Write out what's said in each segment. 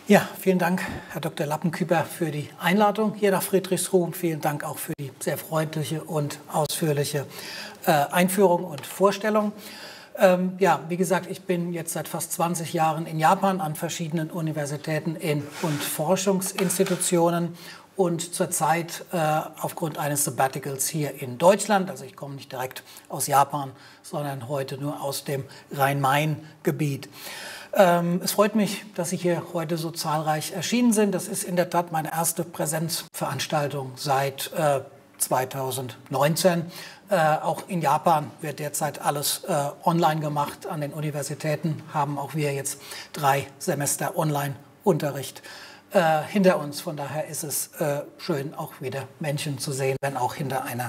Ja, vielen Dank, Herr Dr. Lappenküper, für die Einladung hier nach Friedrichsruh und vielen Dank auch für die sehr freundliche und ausführliche Einführung und Vorstellung. Ja, wie gesagt, ich bin jetzt seit fast 20 Jahren in Japan an verschiedenen Universitäten und Forschungsinstitutionen und zurzeit aufgrund eines Sabbaticals hier in Deutschland. Also ich komme nicht direkt aus Japan, sondern heute nur aus dem Rhein-Main-Gebiet. Es freut mich, dass Sie hier heute so zahlreich erschienen sind. Das ist in der Tat meine erste Präsenzveranstaltung seit 2019. Auch in Japan wird derzeit alles online gemacht. An den Universitäten haben auch wir jetzt 3 Semester Online-Unterricht hinter uns. Von daher ist es schön, auch wieder Menschen zu sehen, wenn auch hinter einer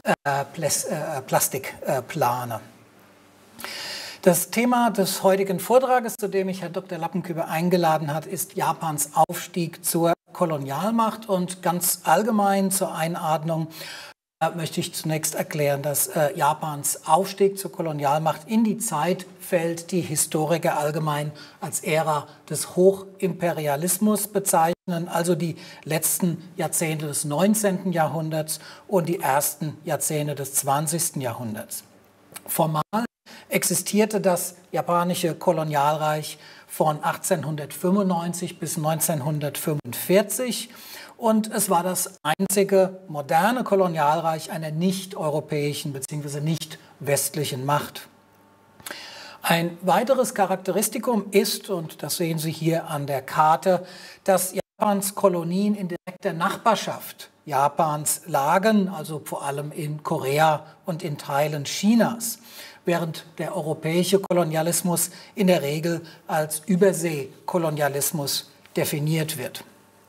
Plastikplane. Das Thema des heutigen Vortrages, zu dem mich Herr Dr. Lappenküper eingeladen hat, ist Japans Aufstieg zur Kolonialmacht. Und ganz allgemein zur Einordnung möchte ich zunächst erklären, dass Japans Aufstieg zur Kolonialmacht in die Zeit fällt, die Historiker allgemein als Ära des Hochimperialismus bezeichnen, also die letzten Jahrzehnte des 19. Jahrhunderts und die ersten Jahrzehnte des 20. Jahrhunderts. Formal existierte das japanische Kolonialreich von 1895 bis 1945 und es war das einzige moderne Kolonialreich einer nicht-europäischen bzw. nicht-westlichen Macht. Ein weiteres Charakteristikum ist, und das sehen Sie hier an der Karte, dass Japans Kolonien in direkter Nachbarschaft Japans lagen, also vor allem in Korea und in Teilen Chinas, während der europäische Kolonialismus in der Regel als Überseekolonialismus definiert wird.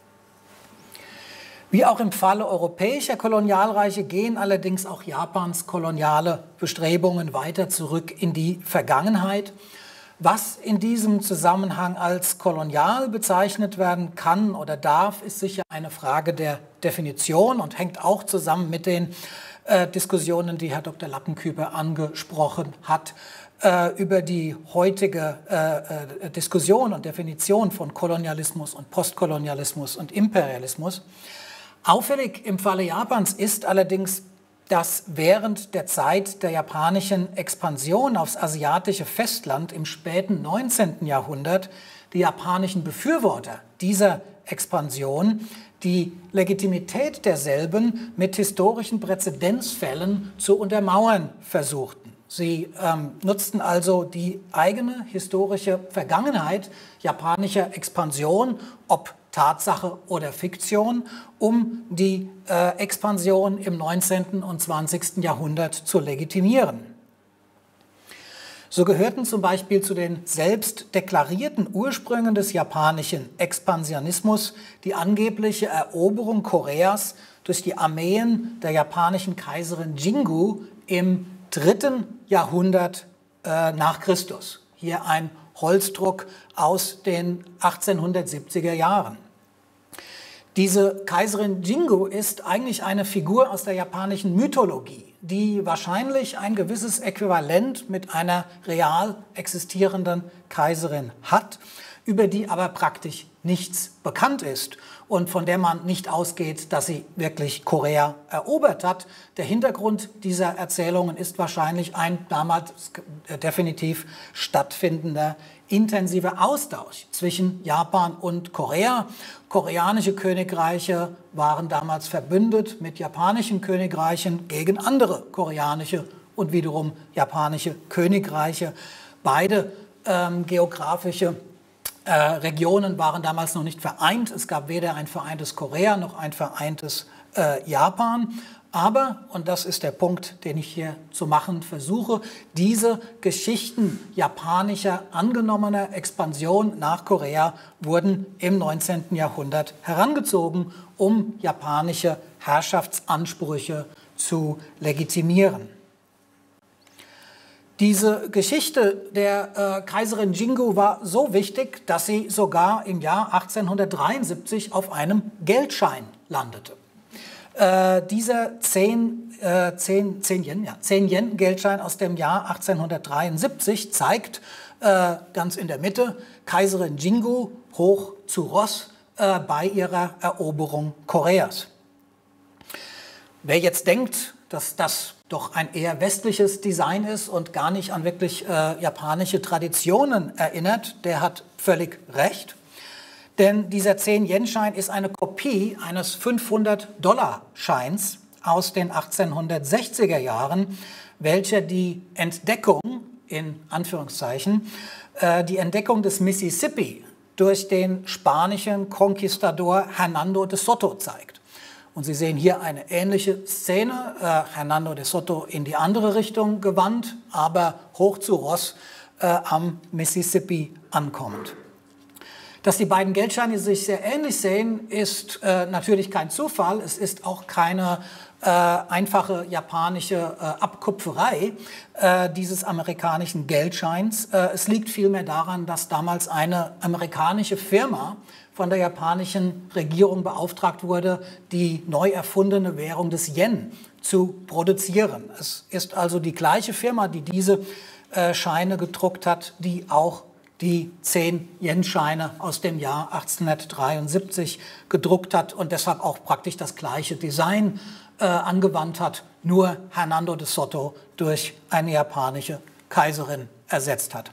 Wie auch im Falle europäischer Kolonialreiche gehen allerdings auch Japans koloniale Bestrebungen weiter zurück in die Vergangenheit. Was in diesem Zusammenhang als kolonial bezeichnet werden kann oder darf, ist sicher eine Frage der Definition und hängt auch zusammen mit den Diskussionen, die Herr Dr. Lappenküper angesprochen hat, über die heutige Diskussion und Definition von Kolonialismus und Postkolonialismus und Imperialismus. Auffällig im Falle Japans ist allerdings, dass während der Zeit der japanischen Expansion aufs asiatische Festland im späten 19. Jahrhundert die japanischen Befürworter dieser Expansion die Legitimität derselben mit historischen Präzedenzfällen zu untermauern versuchten. Sie nutzten also die eigene historische Vergangenheit japanischer Expansion, ob Tatsache oder Fiktion, um die Expansion im 19. und 20. Jahrhundert zu legitimieren. So gehörten zum Beispiel zu den selbst deklarierten Ursprüngen des japanischen Expansionismus die angebliche Eroberung Koreas durch die Armeen der japanischen Kaiserin Jingu im 3. Jahrhundert nach Christus. Hier ein Holzdruck aus den 1870er Jahren. Diese Kaiserin Jingu ist eigentlich eine Figur aus der japanischen Mythologie, die wahrscheinlich ein gewisses Äquivalent mit einer real existierenden Kaiserin hat, über die aber praktisch nichts bekannt ist und von der man nicht ausgeht, dass sie wirklich Korea erobert hat. Der Hintergrund dieser Erzählungen ist wahrscheinlich ein damals definitiv stattfindender intensiver Austausch zwischen Japan und Korea. Koreanische Königreiche waren damals verbündet mit japanischen Königreichen gegen andere koreanische und wiederum japanische Königreiche. Beide geografische Regionen waren damals noch nicht vereint. Es gab weder ein vereintes Korea noch ein vereintes Japan. Aber, und das ist der Punkt, den ich hier zu machen versuche, diese Geschichten japanischer angenommener Expansion nach Korea wurden im 19. Jahrhundert herangezogen, um japanische Herrschaftsansprüche zu legitimieren. Diese Geschichte der Kaiserin Jingu war so wichtig, dass sie sogar im Jahr 1873 auf einem Geldschein landete. Dieser 10-Yen-Geldschein aus dem Jahr 1873 zeigt ganz in der Mitte Kaiserin Jingu hoch zu Ross bei ihrer Eroberung Koreas. Wer jetzt denkt, dass das doch ein eher westliches Design ist und gar nicht an wirklich japanische Traditionen erinnert, der hat völlig recht. Denn dieser 10-Yen-Schein ist eine Kopie eines 500-Dollar-Scheins aus den 1860er Jahren, welcher die Entdeckung, in Anführungszeichen, die Entdeckung des Mississippi durch den spanischen Konquistador Hernando de Soto zeigt. Und Sie sehen hier eine ähnliche Szene, Hernando de Soto in die andere Richtung gewandt, aber hoch zu Ross am Mississippi ankommend. Dass die beiden Geldscheine sich sehr ähnlich sehen, ist natürlich kein Zufall. Es ist auch keine einfache japanische Abkupferei dieses amerikanischen Geldscheins. Es liegt vielmehr daran, dass damals eine amerikanische Firma von der japanischen Regierung beauftragt wurde, die neu erfundene Währung des Yen zu produzieren. Es ist also die gleiche Firma, die diese Scheine gedruckt hat, die auch die 10-Yen-Scheine aus dem Jahr 1873 gedruckt hat und deshalb auch praktisch das gleiche Design angewandt hat, nur Hernando de Soto durch eine japanische Kaiserin ersetzt hat.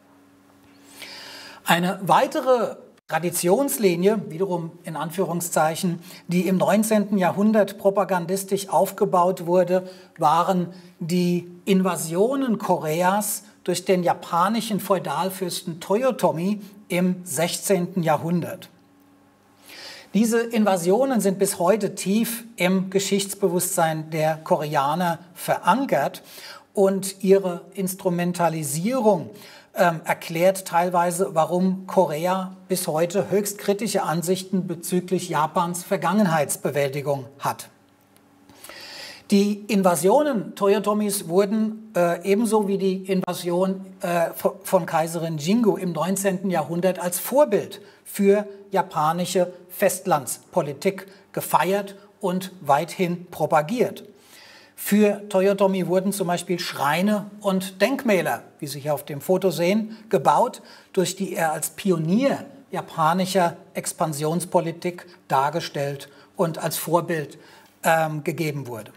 Eine weitere Traditionslinie, wiederum in Anführungszeichen, die im 19. Jahrhundert propagandistisch aufgebaut wurde, waren die Invasionen Koreas durch den japanischen Feudalfürsten Toyotomi im 16. Jahrhundert. Diese Invasionen sind bis heute tief im Geschichtsbewusstsein der Koreaner verankert und ihre Instrumentalisierung erklärt teilweise, warum Korea bis heute höchst kritische Ansichten bezüglich Japans Vergangenheitsbewältigung hat. Die Invasionen Toyotomis wurden ebenso wie die Invasion von Kaiserin Jingu im 19. Jahrhundert als Vorbild für japanische Festlandspolitik gefeiert und weithin propagiert. Für Toyotomi wurden zum Beispiel Schreine und Denkmäler, wie Sie hier auf dem Foto sehen, gebaut, durch die er als Pionier japanischer Expansionspolitik dargestellt und als Vorbild gegeben wurde.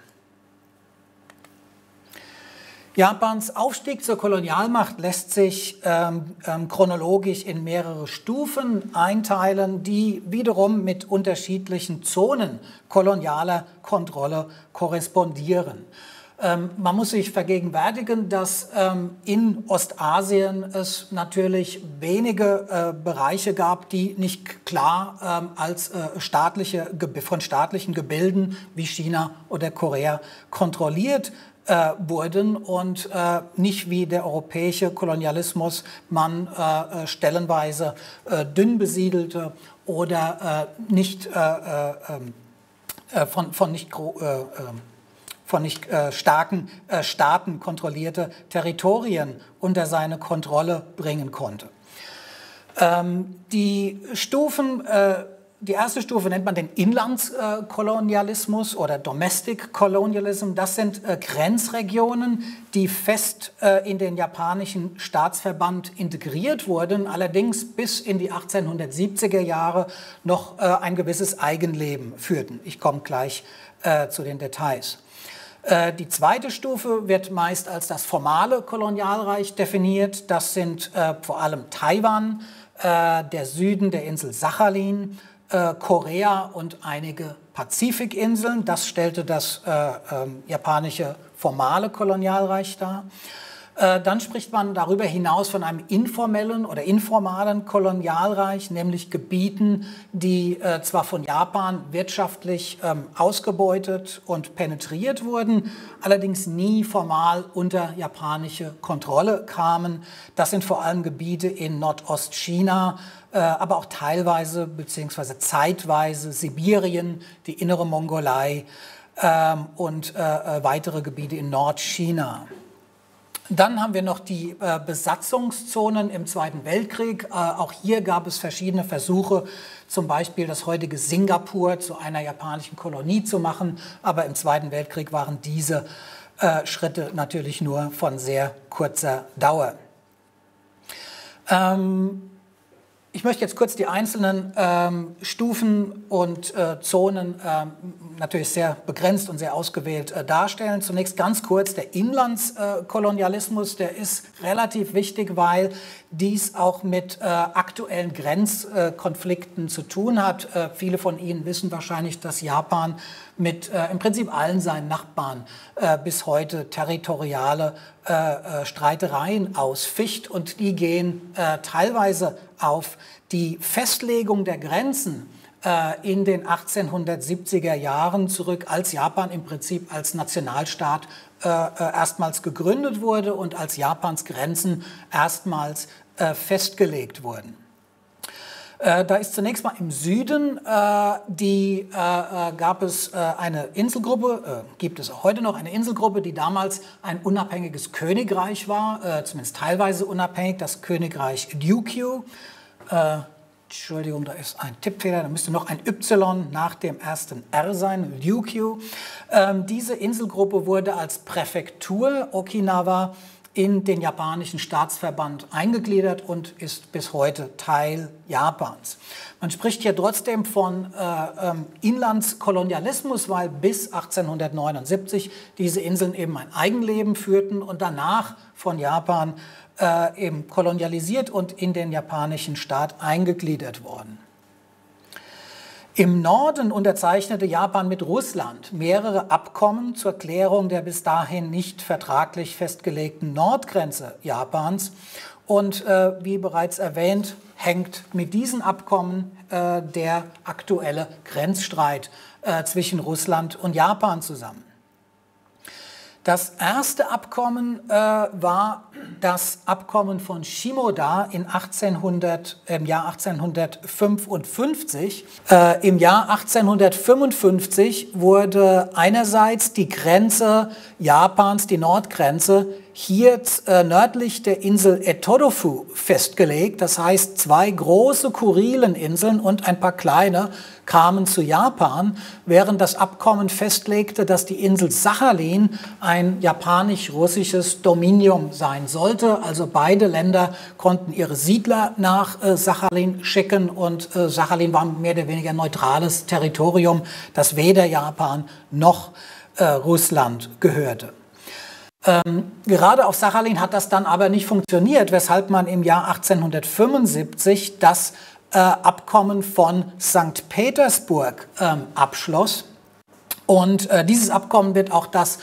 Japans Aufstieg zur Kolonialmacht lässt sich chronologisch in mehrere Stufen einteilen, die wiederum mit unterschiedlichen Zonen kolonialer Kontrolle korrespondieren. Man muss sich vergegenwärtigen, dass in Ostasien es natürlich wenige Bereiche gab, die nicht klar als von staatlichen Gebilden wie China oder Korea kontrolliert wurden und nicht wie der europäische Kolonialismus man stellenweise dünn besiedelte oder nicht von nicht starken Staaten kontrollierte Territorien unter seine Kontrolle bringen konnte. Die erste Stufe nennt man den Inlandskolonialismus oder Domestic Colonialism. Das sind Grenzregionen, die fest in den japanischen Staatsverband integriert wurden, allerdings bis in die 1870er Jahre noch ein gewisses Eigenleben führten. Ich komme gleich zu den Details. Die zweite Stufe wird meist als das formale Kolonialreich definiert. Das sind vor allem Taiwan, der Süden der Insel Sachalin, Korea und einige Pazifikinseln. Das stellte das japanische formale Kolonialreich dar. Dann spricht man darüber hinaus von einem informellen oder informalen Kolonialreich, nämlich Gebieten, die zwar von Japan wirtschaftlich ausgebeutet und penetriert wurden, allerdings nie formal unter japanische Kontrolle kamen. Das sind vor allem Gebiete in Nordostchina, aber auch teilweise bzw. zeitweise Sibirien, die innere Mongolei und weitere Gebiete in Nordchina. Dann haben wir noch die Besatzungszonen im Zweiten Weltkrieg. Auch hier gab es verschiedene Versuche, zum Beispiel das heutige Singapur zu einer japanischen Kolonie zu machen. Aber im Zweiten Weltkrieg waren diese Schritte natürlich nur von sehr kurzer Dauer. Ich möchte jetzt kurz die einzelnen Stufen und Zonen natürlich sehr begrenzt und sehr ausgewählt darstellen. Zunächst ganz kurz der Inlandskolonialismus, der ist relativ wichtig, weil dies auch mit aktuellen Grenzkonflikten zu tun hat. Viele von Ihnen wissen wahrscheinlich, dass Japan mit im Prinzip allen seinen Nachbarn bis heute territoriale Streitereien ausficht, und die gehen teilweise auf die Festlegung der Grenzen in den 1870er Jahren zurück, als Japan im Prinzip als Nationalstaat erstmals gegründet wurde und als Japans Grenzen erstmals festgelegt wurden. Da ist zunächst mal im Süden, gab es eine Inselgruppe, gibt es auch heute noch eine Inselgruppe, die damals ein unabhängiges Königreich war, zumindest teilweise unabhängig, das Königreich Ryukyu. Entschuldigung, da ist ein Tippfehler, da müsste noch ein Y nach dem ersten R sein, Ryukyu. Diese Inselgruppe wurde als Präfektur Okinawa in den japanischen Staatsverband eingegliedert und ist bis heute Teil Japans. Man spricht hier trotzdem von Inlandskolonialismus, weil bis 1879 diese Inseln eben ein Eigenleben führten und danach von Japan eben kolonialisiert und in den japanischen Staat eingegliedert worden. Im Norden unterzeichnete Japan mit Russland mehrere Abkommen zur Klärung der bis dahin nicht vertraglich festgelegten Nordgrenze Japans. Und wie bereits erwähnt, hängt mit diesen Abkommen der aktuelle Grenzstreit zwischen Russland und Japan zusammen. Das erste Abkommen war das Abkommen von Shimoda im Jahr 1855. Im Jahr 1855 wurde einerseits die Grenze Japans, die Nordgrenze, hier nördlich der Insel Etorofu festgelegt. Das heißt, 2 große Kurileninseln und ein paar kleine kamen zu Japan, während das Abkommen festlegte, dass die Insel Sachalin ein japanisch-russisches Dominium sein sollte. Also beide Länder konnten ihre Siedler nach Sachalin schicken, und Sachalin war mehr oder weniger ein neutrales Territorium, das weder Japan noch Russland gehörte. Gerade auf Sachalin hat das dann aber nicht funktioniert, weshalb man im Jahr 1875 das Abkommen von St. Petersburg abschloss. Und dieses Abkommen wird auch das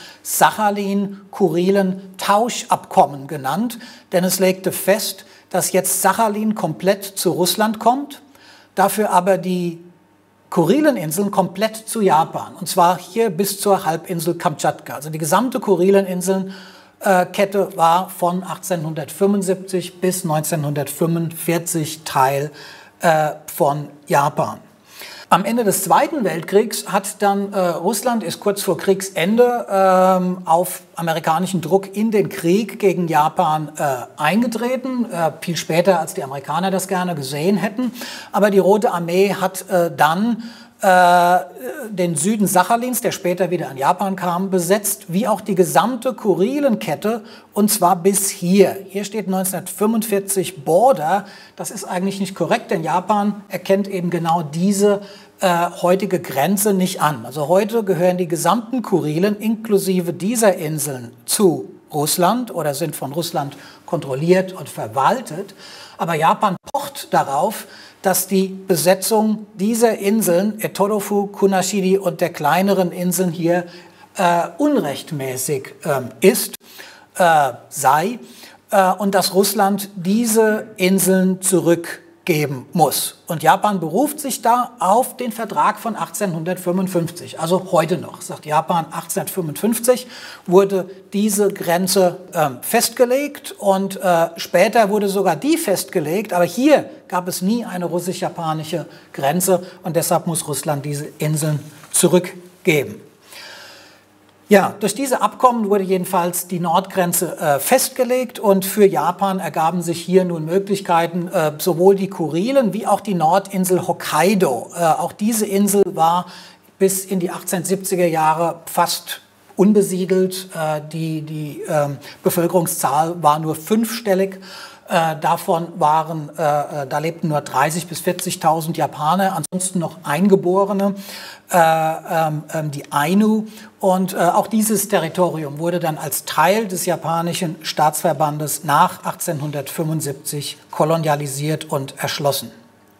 Sachalin-Kurilen-Tauschabkommen genannt, denn es legte fest, dass jetzt Sachalin komplett zu Russland kommt, dafür aber die Kurileninseln komplett zu Japan, und zwar hier bis zur Halbinsel Kamtschatka. Also die gesamte Kurileninseln-Kette war von 1875 bis 1945 Teil von Japan. Am Ende des Zweiten Weltkriegs hat dann Russland, ist kurz vor Kriegsende auf amerikanischen Druck in den Krieg gegen Japan eingetreten, viel später, als die Amerikaner das gerne gesehen hätten. Aber die Rote Armee hat dann den Süden Sachalins, der später wieder an Japan kam, besetzt, wie auch die gesamte Kurilenkette, und zwar bis hier. Hier steht 1945 Border. Das ist eigentlich nicht korrekt, denn Japan erkennt eben genau diese heutige Grenze nicht an. Also heute gehören die gesamten Kurilen inklusive dieser Inseln zu Russland oder sind von Russland kontrolliert und verwaltet. Aber Japan pocht darauf, dass die Besetzung dieser Inseln, Etorofu, Kunashiri und der kleineren Inseln hier, unrechtmäßig sei und dass Russland diese Inseln zurückgeben muss. Und Japan beruft sich da auf den Vertrag von 1855, also heute noch, sagt Japan, 1855 wurde diese Grenze festgelegt, und später wurde sogar die festgelegt, aber hier gab es nie eine russisch-japanische Grenze, und deshalb muss Russland diese Inseln zurückgeben. Ja, durch diese Abkommen wurde jedenfalls die Nordgrenze festgelegt, und für Japan ergaben sich hier nun Möglichkeiten, sowohl die Kurilen wie auch die Nordinsel Hokkaido. Auch diese Insel war bis in die 1870er Jahre fast unbesiedelt. Die Bevölkerungszahl war nur 5-stellig. Davon da lebten nur 30.000 bis 40.000 Japaner, ansonsten noch Eingeborene, die Ainu. Und auch dieses Territorium wurde dann als Teil des japanischen Staatsverbandes nach 1875 kolonialisiert und erschlossen.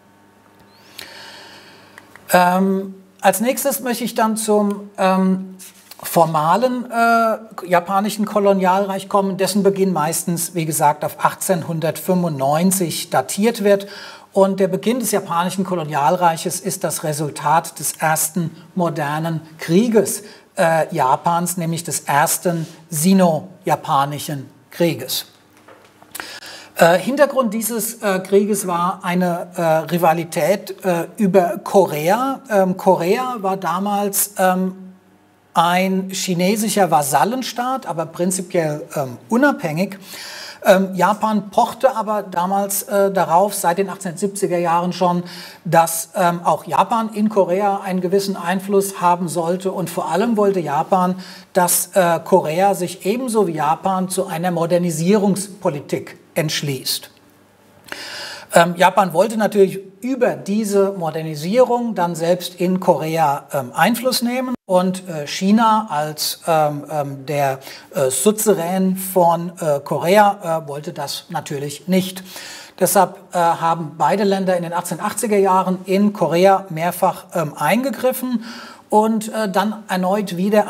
Als nächstes möchte ich dann zum formalen japanischen Kolonialreich kommen, dessen Beginn meistens, wie gesagt, auf 1895 datiert wird. Und der Beginn des japanischen Kolonialreiches ist das Resultat des ersten modernen Krieges Japans, nämlich des ersten Sino-japanischen Krieges. Hintergrund dieses Krieges war eine Rivalität über Korea. Korea war damals ein chinesischer Vasallenstaat, aber prinzipiell unabhängig. Japan pochte aber damals darauf, seit den 1870er Jahren schon, dass auch Japan in Korea einen gewissen Einfluss haben sollte. Und vor allem wollte Japan, dass Korea sich ebenso wie Japan zu einer Modernisierungspolitik entschließt. Japan wollte natürlich über diese Modernisierung dann selbst in Korea Einfluss nehmen und China als der Suzerän von Korea wollte das natürlich nicht. Deshalb haben beide Länder in den 1880er Jahren in Korea mehrfach eingegriffen und dann erneut wieder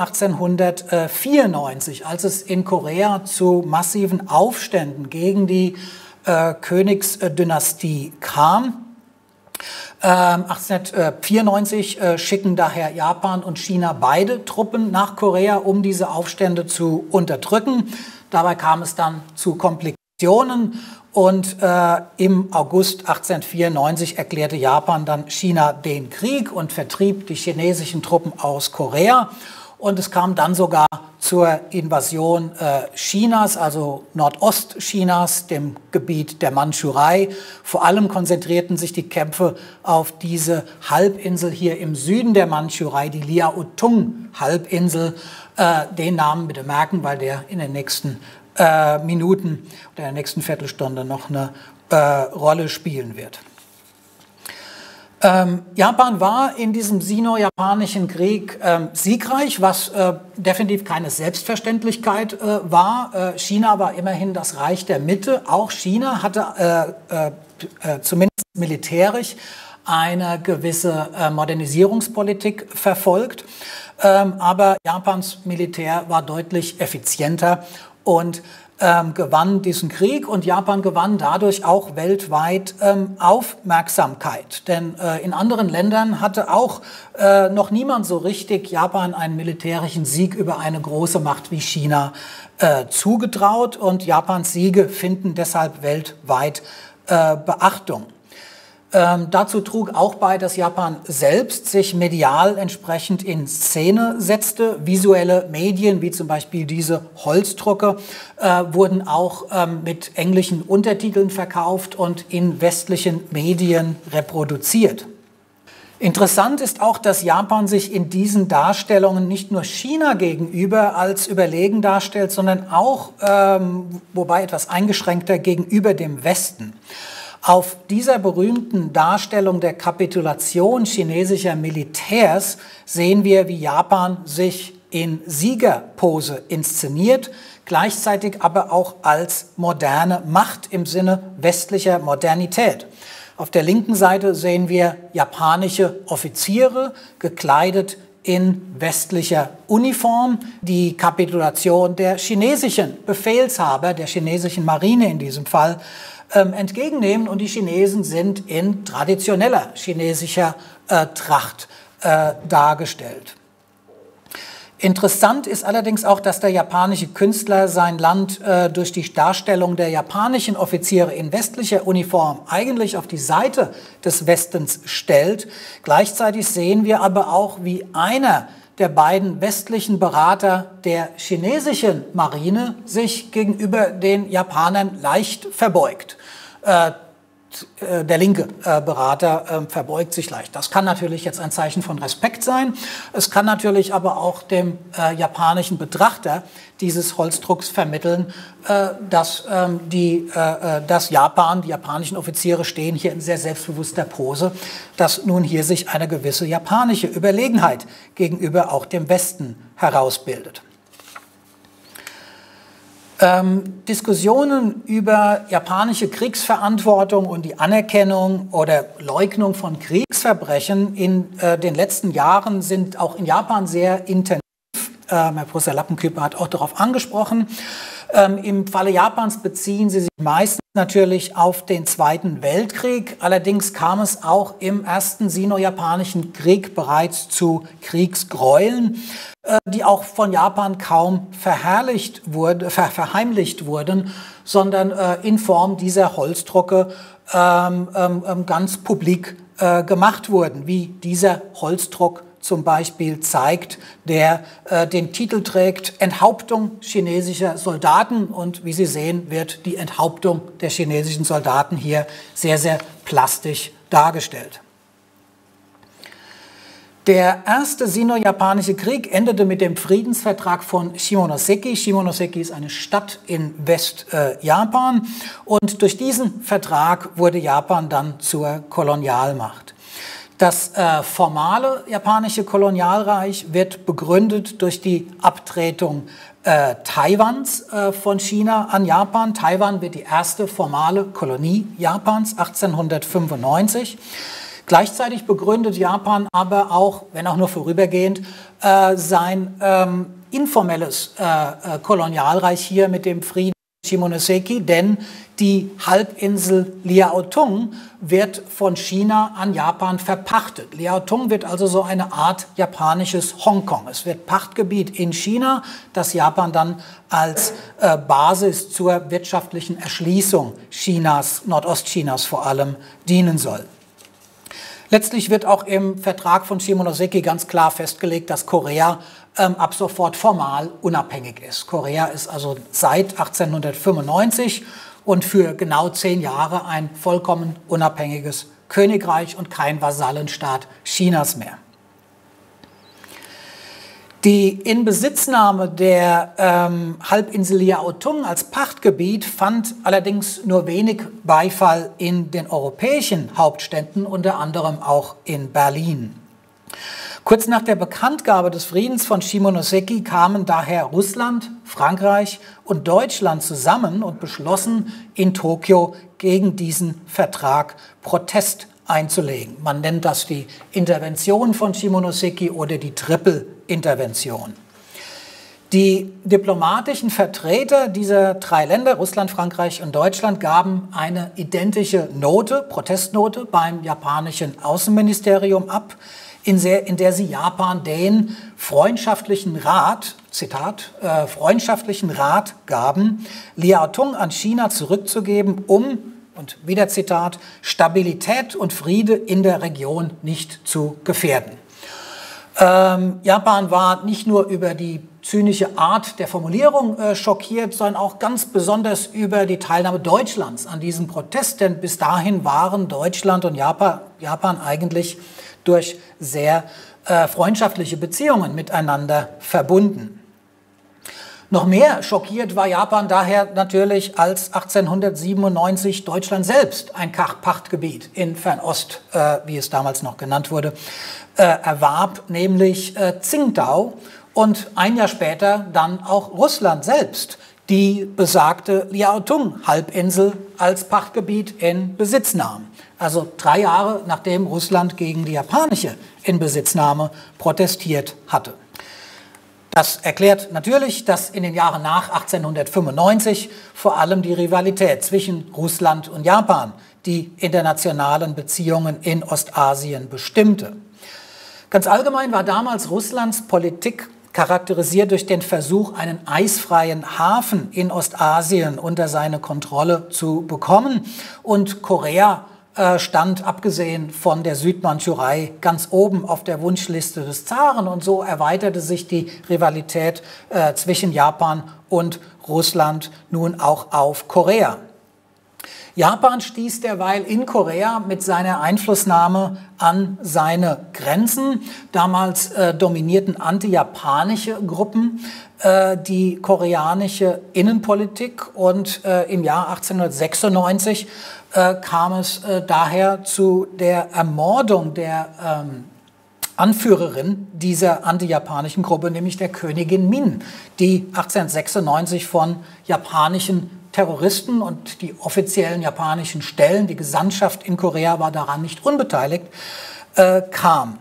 1894, als es in Korea zu massiven Aufständen gegen die Königsdynastie kam. 1894 schicken daher Japan und China beide Truppen nach Korea, um diese Aufstände zu unterdrücken. Dabei kam es dann zu Komplikationen und im August 1894 erklärte Japan dann China den Krieg und vertrieb die chinesischen Truppen aus Korea. Und es kam dann sogar zur Invasion Chinas, also Nordostchinas, dem Gebiet der Mandschurei. Vor allem konzentrierten sich die Kämpfe auf diese Halbinsel hier im Süden der Mandschurei, die Liaotung-Halbinsel. Den Namen bitte merken, weil der in den nächsten Minuten oder in der nächsten Viertelstunde noch eine Rolle spielen wird. Japan war in diesem sino-japanischen Krieg siegreich, was definitiv keine Selbstverständlichkeit war. China war immerhin das Reich der Mitte. Auch China hatte zumindest militärisch eine gewisse Modernisierungspolitik verfolgt. Aber Japans Militär war deutlich effizienter und gewann diesen Krieg, und Japan gewann dadurch auch weltweit Aufmerksamkeit. Denn in anderen Ländern hatte auch noch niemand so richtig Japan einen militärischen Sieg über eine große Macht wie China zugetraut, und Japans Siege finden deshalb weltweit Beachtung. Dazu trug auch bei, dass Japan selbst sich medial entsprechend in Szene setzte. Visuelle Medien, wie zum Beispiel diese Holzdrucke, wurden auch mit englischen Untertiteln verkauft und in westlichen Medien reproduziert. Interessant ist auch, dass Japan sich in diesen Darstellungen nicht nur China gegenüber als überlegen darstellt, sondern auch, wobei etwas eingeschränkter, gegenüber dem Westen. Auf dieser berühmten Darstellung der Kapitulation chinesischer Militärs sehen wir, wie Japan sich in Siegerpose inszeniert, gleichzeitig aber auch als moderne Macht im Sinne westlicher Modernität. Auf der linken Seite sehen wir japanische Offiziere, gekleidet in westlicher Uniform, die Kapitulation der chinesischen Befehlshaber, der chinesischen Marine in diesem Fall, entgegennehmen, und die Chinesen sind in traditioneller chinesischer Tracht dargestellt. Interessant ist allerdings auch, dass der japanische Künstler sein Land durch die Darstellung der japanischen Offiziere in westlicher Uniform eigentlich auf die Seite des Westens stellt. Gleichzeitig sehen wir aber auch, wie einer der beiden westlichen Berater der chinesischen Marine sich gegenüber den Japanern leicht verbeugt. der linke Berater verbeugt sich leicht. Das kann natürlich jetzt ein Zeichen von Respekt sein. Es kann natürlich aber auch dem japanischen Betrachter dieses Holzdrucks vermitteln, dass Japan, die japanischen Offiziere stehen hier in sehr selbstbewusster Pose, dass nun hier sich eine gewisse japanische Überlegenheit gegenüber auch dem Westen herausbildet. Diskussionen über japanische Kriegsverantwortung und die Anerkennung oder Leugnung von Kriegsverbrechen in den letzten Jahren sind auch in Japan sehr intensiv. Herr Professor Lappenküper hat auch darauf angesprochen. Im Falle Japans beziehen sie sich meistens natürlich auf den Zweiten Weltkrieg. Allerdings kam es auch im ersten Sino-Japanischen Krieg bereits zu Kriegsgräueln, die auch von Japan kaum verheimlicht wurden, sondern in Form dieser Holzdrucke ganz publik gemacht wurden, wie dieser Holzdruck zum Beispiel zeigt, der den Titel trägt Enthauptung chinesischer Soldaten. Und wie Sie sehen, wird die Enthauptung der chinesischen Soldaten hier sehr, sehr plastisch dargestellt. Der erste Sino-Japanische Krieg endete mit dem Friedensvertrag von Shimonoseki. Shimonoseki ist eine Stadt in Westjapan. Und durch diesen Vertrag wurde Japan dann zur Kolonialmacht. Das formale japanische Kolonialreich wird begründet durch die Abtretung Taiwans von China an Japan. Taiwan wird die erste formale Kolonie Japans 1895. Gleichzeitig begründet Japan aber auch, wenn auch nur vorübergehend, sein informelles Kolonialreich hier mit dem Frieden Shimonoseki, denn die Halbinsel Liaotung wird von China an Japan verpachtet. Liaotung wird also so eine Art japanisches Hongkong. Es wird Pachtgebiet in China, das Japan dann als Basis zur wirtschaftlichen Erschließung Chinas, Nordostchinas vor allem, dienen soll. Letztlich wird auch im Vertrag von Shimonoseki ganz klar festgelegt, dass Korea ab sofort formal unabhängig ist. Korea ist also seit 1895 und für genau 10 Jahre ein vollkommen unabhängiges Königreich und kein Vasallenstaat Chinas mehr. Die Inbesitznahme der Halbinsel Liaotung als Pachtgebiet fand allerdings nur wenig Beifall in den europäischen Hauptstädten, unter anderem auch in Berlin. Kurz nach der Bekanntgabe des Friedens von Shimonoseki kamen daher Russland, Frankreich und Deutschland zusammen und beschlossen, in Tokio gegen diesen Vertrag Protest einzulegen. Man nennt das die Intervention von Shimonoseki oder die Triple-Intervention. Die diplomatischen Vertreter dieser 3 Länder, Russland, Frankreich und Deutschland, gaben eine identische Note, Protestnote beim japanischen Außenministerium ab, in der sie Japan den freundschaftlichen Rat, Zitat, freundschaftlichen Rat gaben, Liaotung an China zurückzugeben, um, und wieder Zitat, Stabilität und Friede in der Region nicht zu gefährden. Japan war nicht nur über die zynische Art der Formulierung schockiert, sondern auch ganz besonders über die Teilnahme Deutschlands an diesem Protest, denn bis dahin waren Deutschland und Japan eigentlich durch sehr freundschaftliche Beziehungen miteinander verbunden. Noch mehr schockiert war Japan daher natürlich, als 1897 Deutschland selbst ein Pachtgebiet in Fernost, wie es damals noch genannt wurde, erwarb, nämlich Tsingtau, und ein Jahr später dann auch Russland selbst die besagte Liaotung-Halbinsel als Pachtgebiet in Besitz nahm. Also 3 Jahre nachdem Russland gegen die japanische Inbesitznahme protestiert hatte. Das erklärt natürlich, dass in den Jahren nach 1895 vor allem die Rivalität zwischen Russland und Japan die internationalen Beziehungen in Ostasien bestimmte. Ganz allgemein war damals Russlands Politik charakterisiert durch den Versuch, einen eisfreien Hafen in Ostasien unter seine Kontrolle zu bekommen. Und Korea stand, abgesehen von der Südmandschurei, ganz oben auf der Wunschliste des Zaren. Und so erweiterte sich die Rivalität zwischen Japan und Russland nun auch auf Korea. Japan stieß derweil in Korea mit seiner Einflussnahme an seine Grenzen. Damals dominierten anti-japanische Gruppen die koreanische Innenpolitik und im Jahr 1896 kam es daher zu der Ermordung der Anführerin dieser anti-japanischen Gruppe, nämlich der Königin Min, die 1896 von japanischen Terroristen und die offiziellen japanischen Stellen, die Gesandtschaft in Korea war daran nicht unbeteiligt, kam.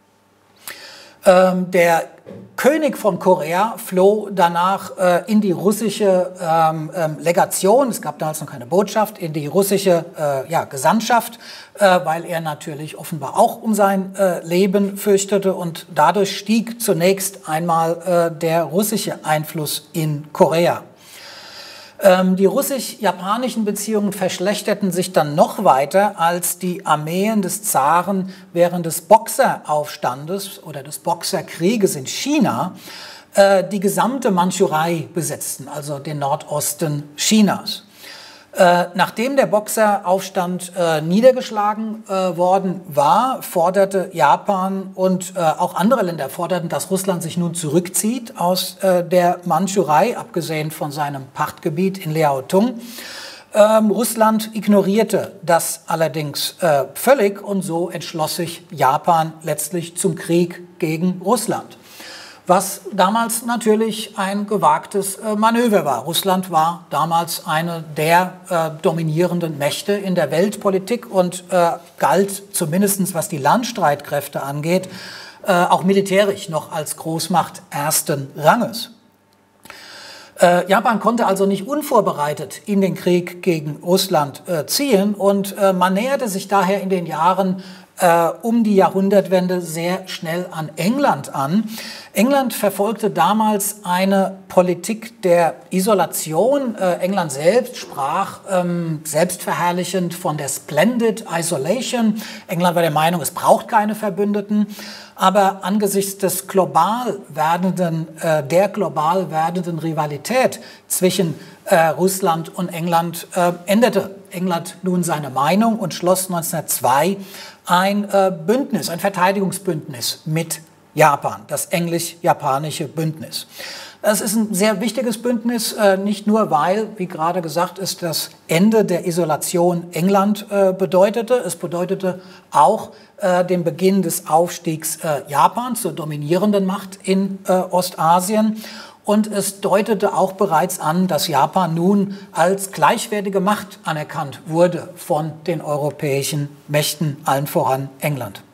Der König von Korea floh danach in die russische Legation, es gab damals noch keine Botschaft, in die russische Gesandtschaft, weil er natürlich offenbar auch um sein Leben fürchtete, und dadurch stieg zunächst einmal der russische Einfluss in Korea. Die russisch-japanischen Beziehungen verschlechterten sich dann noch weiter, als die Armeen des Zaren während des Boxeraufstandes oder des Boxerkrieges in China die gesamte Mandschurei besetzten, also den Nordosten Chinas. Nachdem der Boxeraufstand niedergeschlagen worden war, forderte Japan und auch andere Länder forderten, dass Russland sich nun zurückzieht aus der Mandschurei, abgesehen von seinem Pachtgebiet in Liaotung. Russland ignorierte das allerdings völlig, und so entschloss sich Japan letztlich zum Krieg gegen Russland, was damals natürlich ein gewagtes Manöver war. Russland war damals eine der dominierenden Mächte in der Weltpolitik und galt zumindest, was die Landstreitkräfte angeht, auch militärisch noch als Großmacht ersten Ranges. Japan konnte also nicht unvorbereitet in den Krieg gegen Russland ziehen, und man näherte sich daher in den Jahren um die Jahrhundertwende sehr schnell an England an. England verfolgte damals eine Politik der Isolation. England selbst sprach selbstverherrlichend von der Splendid Isolation. England war der Meinung, es braucht keine Verbündeten. Aber angesichts des global werdenden Rivalität zwischen Russland und England änderte England nun seine Meinung und schloss 1902 ein Bündnis, ein Verteidigungsbündnis mit Japan, das englisch-japanische Bündnis. Es ist ein sehr wichtiges Bündnis, nicht nur, weil, wie gerade gesagt, es das Ende der Isolation England bedeutete. Es bedeutete auch den Beginn des Aufstiegs Japans zur dominierenden Macht in Ostasien. Und es deutete auch bereits an, dass Japan nun als gleichwertige Macht anerkannt wurde von den europäischen Mächten, allen voran England.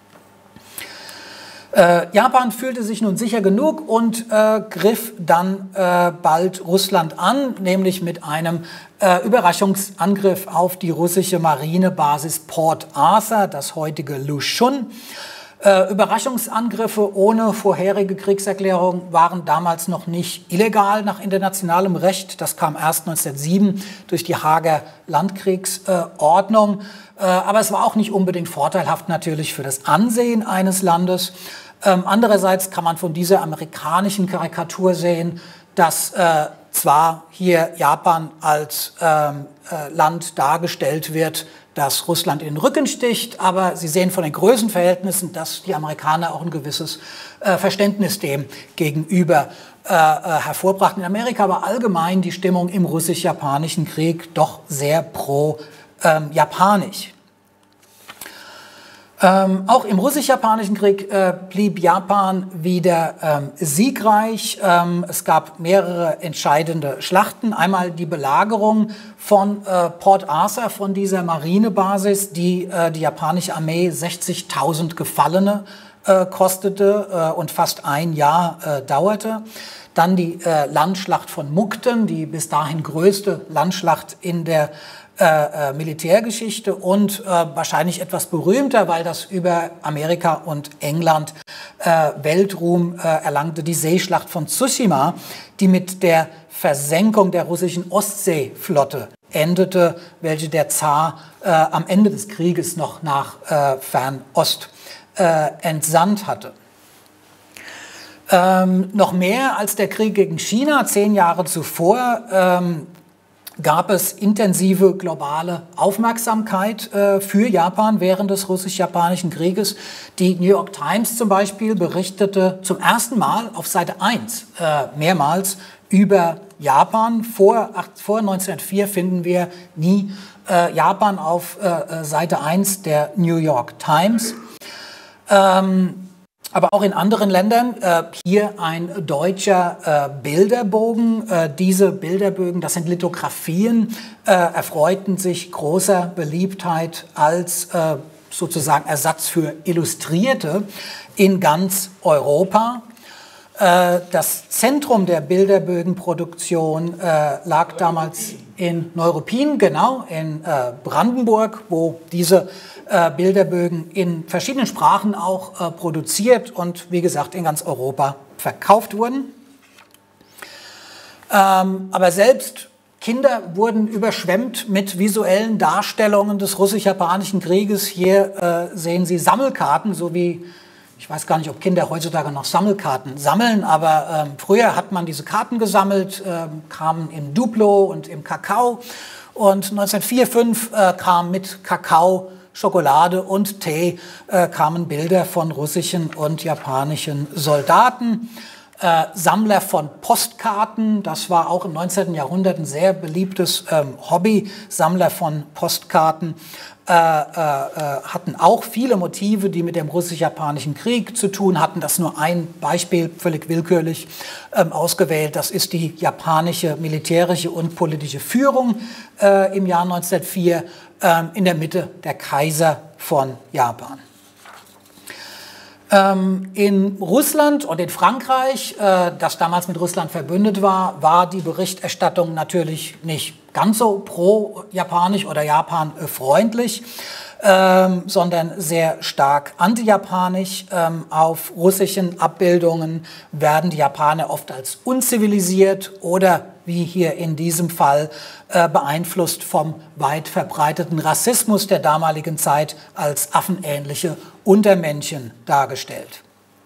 Japan fühlte sich nun sicher genug und griff dann bald Russland an, nämlich mit einem Überraschungsangriff auf die russische Marinebasis Port Arthur, das heutige Lushun. Überraschungsangriffe ohne vorherige Kriegserklärung waren damals noch nicht illegal nach internationalem Recht. Das kam erst 1907 durch die Haager Landkriegsordnung. Aber es war auch nicht unbedingt vorteilhaft natürlich für das Ansehen eines Landes. Andererseits kann man von dieser amerikanischen Karikatur sehen, dass zwar hier Japan als Land dargestellt wird, dass Russland in den Rücken sticht, aber Sie sehen von den Größenverhältnissen, dass die Amerikaner auch ein gewisses Verständnis dem gegenüber hervorbrachten. In Amerika war allgemein die Stimmung im russisch-japanischen Krieg doch sehr pro-japanisch. Auch im russisch-japanischen Krieg blieb Japan wieder siegreich. Es gab mehrere entscheidende Schlachten. Einmal die Belagerung von Port Arthur, von dieser Marinebasis, die die japanische Armee 60.000 Gefallene kostete und fast ein Jahr dauerte. Dann die Landschlacht von Mukden, die bis dahin größte Landschlacht in der Militärgeschichte und wahrscheinlich etwas berühmter, weil das über Amerika und England Weltruhm erlangte, die Seeschlacht von Tsushima, die mit der Versenkung der russischen Ostseeflotte endete, welche der Zar am Ende des Krieges noch nach Fernost entsandt hatte. Noch mehr als der Krieg gegen China 10 Jahre zuvor gab es intensive globale Aufmerksamkeit für Japan während des Russisch-Japanischen Krieges. Die New York Times zum Beispiel berichtete zum ersten Mal auf Seite 1 mehrmals über Japan. Vor 1904 finden wir nie Japan auf Seite 1 der New York Times. Aber auch in anderen Ländern, hier ein deutscher Bilderbogen. Diese Bilderbögen, das sind Lithografien, erfreuten sich großer Beliebtheit als sozusagen Ersatz für Illustrierte in ganz Europa. Das Zentrum der Bilderbögenproduktion lag damals in Neuruppin, genau, in Brandenburg, wo diese Bilderbögen in verschiedenen Sprachen auch produziert und wie gesagt in ganz Europa verkauft wurden. Aber selbst Kinder wurden überschwemmt mit visuellen Darstellungen des Russisch-Japanischen Krieges. Hier sehen Sie Sammelkarten, so wie, ich weiß gar nicht, ob Kinder heutzutage noch Sammelkarten sammeln, aber früher hat man diese Karten gesammelt, kamen im Duplo und im Kakao. Und 1904, 1905 kam mit Kakao, Schokolade und Tee kamen Bilder von russischen und japanischen Soldaten. Sammler von Postkarten, das war auch im 19. Jahrhundert ein sehr beliebtes Hobby. Sammler von Postkarten hatten auch viele Motive, die mit dem Russisch-Japanischen Krieg zu tun hatten. Das ist nur ein Beispiel, völlig willkürlich ausgewählt. Das ist die japanische militärische und politische Führung im Jahr 1904, in der Mitte der Kaiser von Japan. In Russland und in Frankreich, das damals mit Russland verbündet war, war die Berichterstattung natürlich nicht ganz so pro-japanisch oder Japan-freundlich, sondern sehr stark anti-japanisch. Auf russischen Abbildungen werden die Japaner oft als unzivilisiert oder, wie hier in diesem Fall, beeinflusst vom weit verbreiteten Rassismus der damaligen Zeit als affenähnliche Untermenschen dargestellt.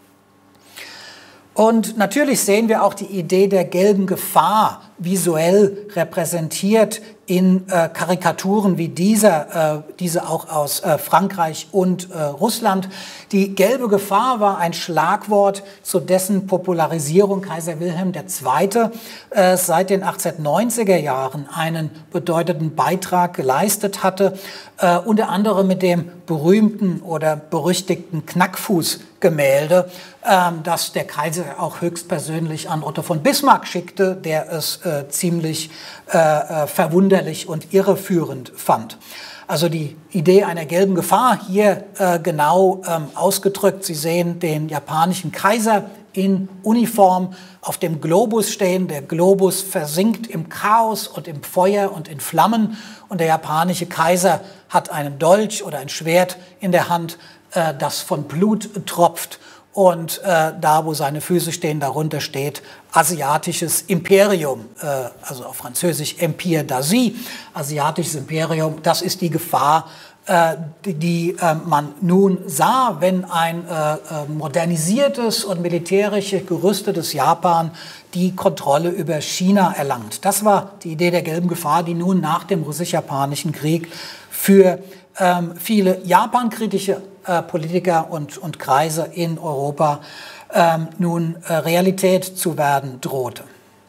Und natürlich sehen wir auch die Idee der gelben Gefahr visuell repräsentiert in Karikaturen wie diese auch aus Frankreich und Russland. Die gelbe Gefahr war ein Schlagwort, zu dessen Popularisierung Kaiser Wilhelm II. Seit den 1890er Jahren einen bedeutenden Beitrag geleistet hatte, unter anderem mit dem berühmten oder berüchtigten Knackfußgemälde, das der Kaiser auch höchstpersönlich an Otto von Bismarck schickte, der es ziemlich verwunderlich und irreführend fand. Also die Idee einer gelben Gefahr hier genau ausgedrückt. Sie sehen den japanischen Kaiser in Uniform auf dem Globus stehen. Der Globus versinkt im Chaos und im Feuer und in Flammen. Und der japanische Kaiser hat einen Dolch oder ein Schwert in der Hand, das von Blut tropft. Und da, wo seine Füße stehen, darunter steht Asiatisches Imperium, also auf Französisch Empire d'Asie, Asiatisches Imperium. Das ist die Gefahr, die man nun sah, wenn ein modernisiertes und militärisch gerüstetes Japan die Kontrolle über China erlangt. Das war die Idee der gelben Gefahr, die nun nach dem Russisch-Japanischen Krieg für viele japankritische Politiker und Kreise in Europa nun Realität zu werden drohte.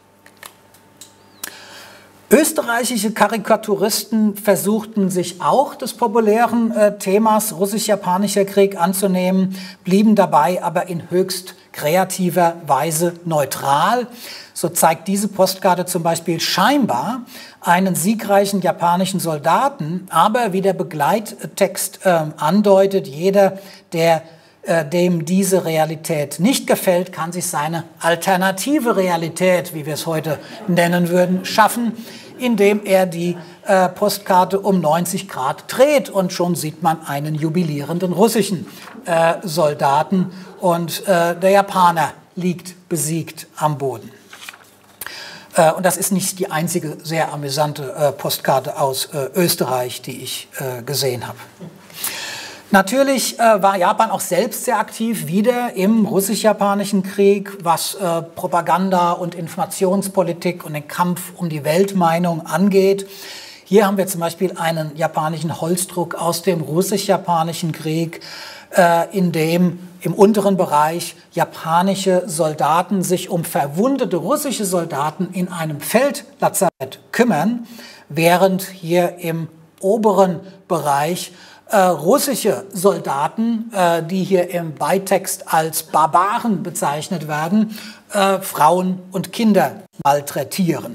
Österreichische Karikaturisten versuchten sich auch des populären Themas Russisch-Japanischer Krieg anzunehmen, blieben dabei aber in höchst kreativer Weise neutral. So zeigt diese Postkarte zum Beispiel scheinbar einen siegreichen japanischen Soldaten, aber wie der Begleittext andeutet, jeder, der dem diese Realität nicht gefällt, kann sich seine alternative Realität, wie wir es heute nennen würden, schaffen, indem er die Postkarte um 90 Grad dreht und schon sieht man einen jubilierenden russischen Soldaten und der Japaner liegt besiegt am Boden. Und das ist nicht die einzige sehr amüsante Postkarte aus Österreich, die ich gesehen habe. Natürlich war Japan auch selbst sehr aktiv wieder im russisch-japanischen Krieg, was Propaganda und Informationspolitik und den Kampf um die Weltmeinung angeht. Hier haben wir zum Beispiel einen japanischen Holzdruck aus dem russisch-japanischen Krieg, in dem im unteren Bereich japanische Soldaten sich um verwundete russische Soldaten in einem Feldlazarett kümmern, während hier im oberen Bereich russische Soldaten, die hier im Beitext als Barbaren bezeichnet werden, Frauen und Kinder malträtieren.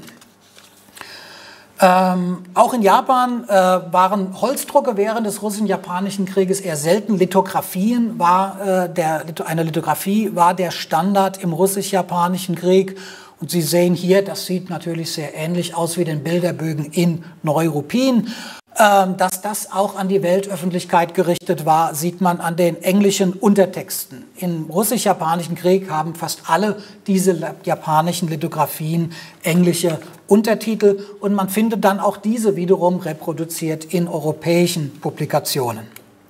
Auch in Japan waren Holzdrucke während des russisch-japanischen Krieges eher selten. Lithografien eine Lithografie war der Standard im russisch-japanischen Krieg. Und Sie sehen hier, das sieht natürlich sehr ähnlich aus wie den Bilderbögen in Neuruppin. Dass das auch an die Weltöffentlichkeit gerichtet war, sieht man an den englischen Untertexten. Im russisch-japanischen Krieg haben fast alle diese japanischen Lithografien englische Untertitel und man findet dann auch diese wiederum reproduziert in europäischen Publikationen.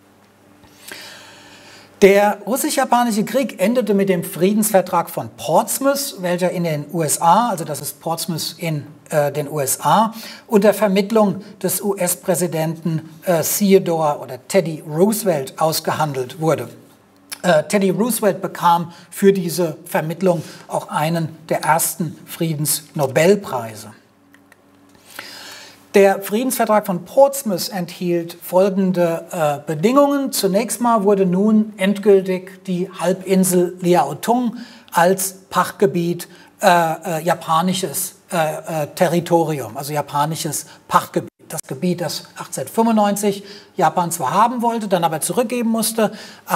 Der russisch-japanische Krieg endete mit dem Friedensvertrag von Portsmouth, welcher in den USA, also das ist Portsmouth in den USA, unter Vermittlung des US-Präsidenten Theodore oder Teddy Roosevelt ausgehandelt wurde. Teddy Roosevelt bekam für diese Vermittlung auch einen der ersten Friedensnobelpreise. Der Friedensvertrag von Portsmouth enthielt folgende Bedingungen. Zunächst mal wurde nun endgültig die Halbinsel Liaotung als Pachtgebiet japanisches Territorium, also japanisches Pachtgebiet. Das Gebiet, das 1895 Japan zwar haben wollte, dann aber zurückgeben musste,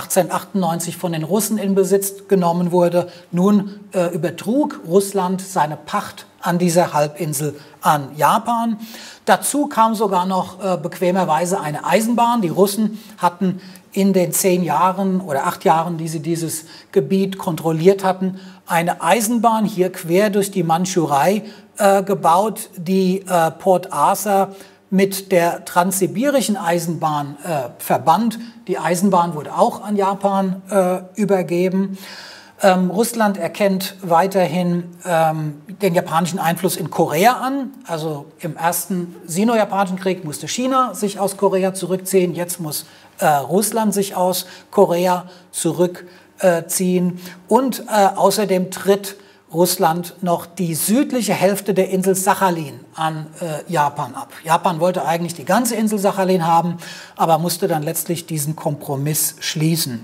1898 von den Russen in Besitz genommen wurde. Nun übertrug Russland seine Pacht an dieser Halbinsel an Japan. Dazu kam sogar noch bequemerweise eine Eisenbahn. Die Russen hatten in den 10 Jahren oder 8 Jahren, die sie dieses Gebiet kontrolliert hatten, eine Eisenbahn hier quer durch die Mandschurei gebaut, die Port Arthur mit der transsibirischen Eisenbahn verband. Die Eisenbahn wurde auch an Japan übergeben. Russland erkennt weiterhin den japanischen Einfluss in Korea an. Also im ersten Sino-Japanischen Krieg musste China sich aus Korea zurückziehen. Jetzt muss Russland sich aus Korea zurückziehen. Und außerdem tritt Russland noch die südliche Hälfte der Insel Sachalin an Japan ab. Japan wollte eigentlich die ganze Insel Sachalin haben, aber musste dann letztlich diesen Kompromiss schließen.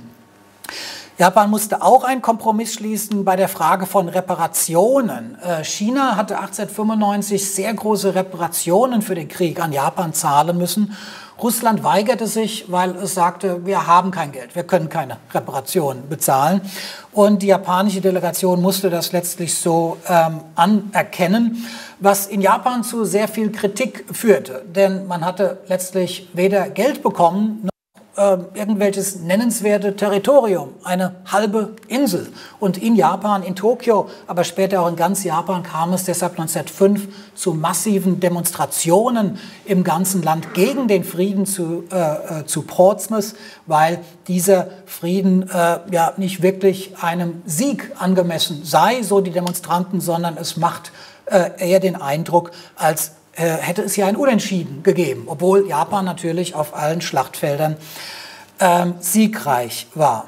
Japan musste auch einen Kompromiss schließen bei der Frage von Reparationen. China hatte 1895 sehr große Reparationen für den Krieg an Japan zahlen müssen. Russland weigerte sich, weil es sagte, wir haben kein Geld, wir können keine Reparationen bezahlen. Und die japanische Delegation musste das letztlich so anerkennen, was in Japan zu sehr viel Kritik führte. Denn man hatte letztlich weder Geld bekommen, noch irgendwelches nennenswerte Territorium, eine halbe Insel. Und in Japan, in Tokio, aber später auch in ganz Japan kam es deshalb 1905 zu massiven Demonstrationen im ganzen Land gegen den Frieden zu Portsmouth, weil dieser Frieden ja nicht wirklich einem Sieg angemessen sei, so die Demonstranten, sondern es macht eher den Eindruck, als hätte es hier ein Unentschieden gegeben, obwohl Japan natürlich auf allen Schlachtfeldern siegreich war.